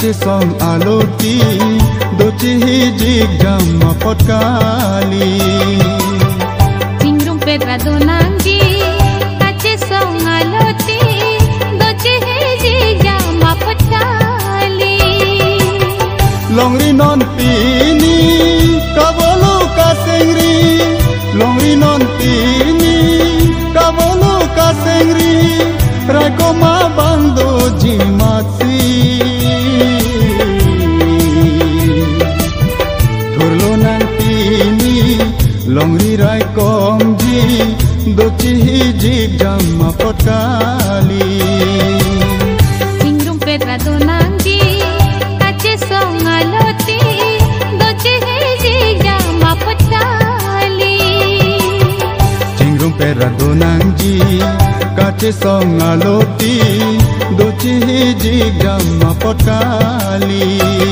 kace song aloti doci hijik jama pot kali Cingrum pedrado nanggi kace song aloti doci hijik jama pot kali Longri non pini kabolu kasengri Longri non pini kabolu kasengri Rako ma bando jimatsi Turlo nang pini Longri rai komji doci hijik jama pot kali Cingrum pedrado nanggi kace song aloti doci hijik jama pot kali Cingrum pedrado nangji kace song aloti doci hijik jama pot kali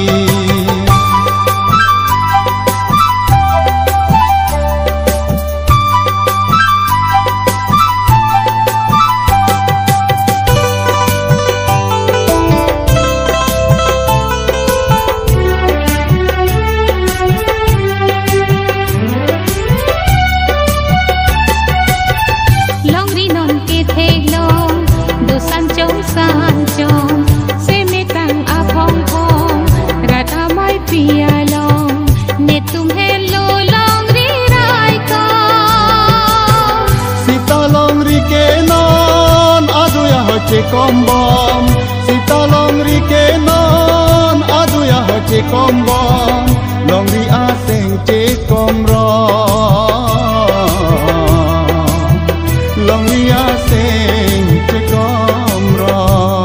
Kombom sita longri ke non adu ya hoce kombom longri aseng ce komro longri aseng ce komro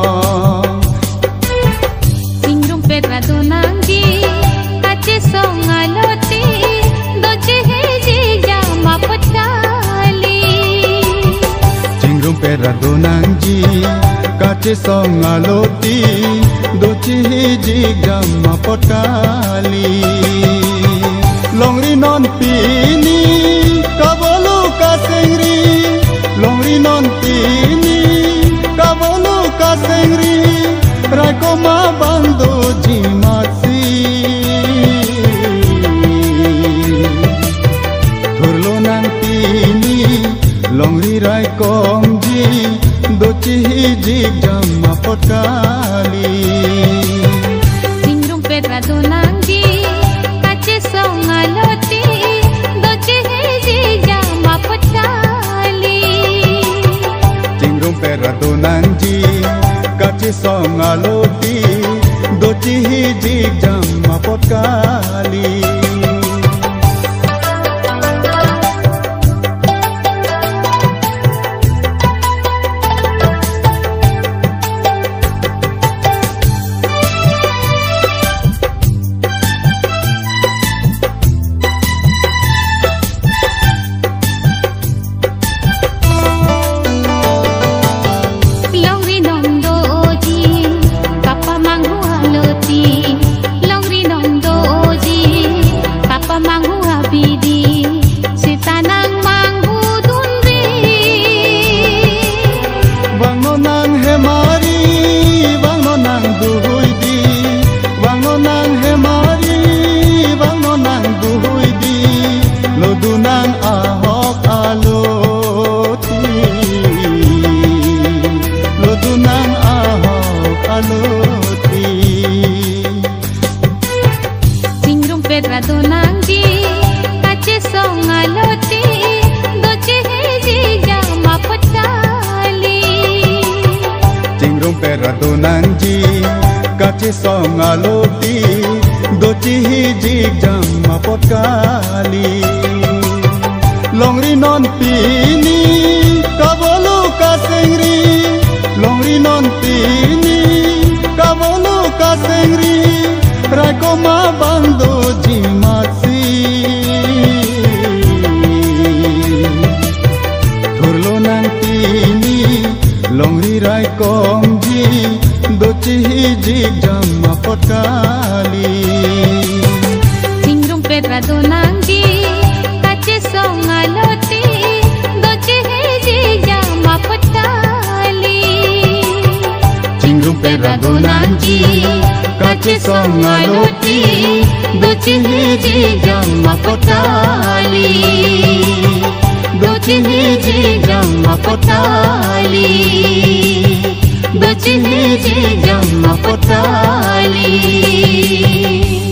Cingrum pedrado nanggi kace song aloti doci hijik jama pot kali Cingrum pedrado nanggi kace song aloti doci hijik jama pot kali Longri non pini kabolu kasengri Longri non pini kabolu kasengri Rako ma bando jimatsi Turlo nang pini Longri rai komji doci hijik jama pot kali Cingrum pedrado nanggi kace song aloti doci hijik jama pot kali Cingrum pedrado nangji kace song aloti doci hijik jama pot kali Cingrum pedrado nanggi kace song aloti doci hijik jama pot kali Cingrum pedrado nanggi kace song aloti doci hijik jama pot kali Longri non pini kabolu kasengri Longri non pini kabolu kasengri Rako ma bando jimatsi Turlo nang pini Longri rai komji doci hijik jama pot kali Cingrum pedrado nanggi kace song aloti doci hijik jama pot kali Cingrum pedrado nanggi kace songaloti docin hiji jama potali docin hiji jama potali docin hiji jama potali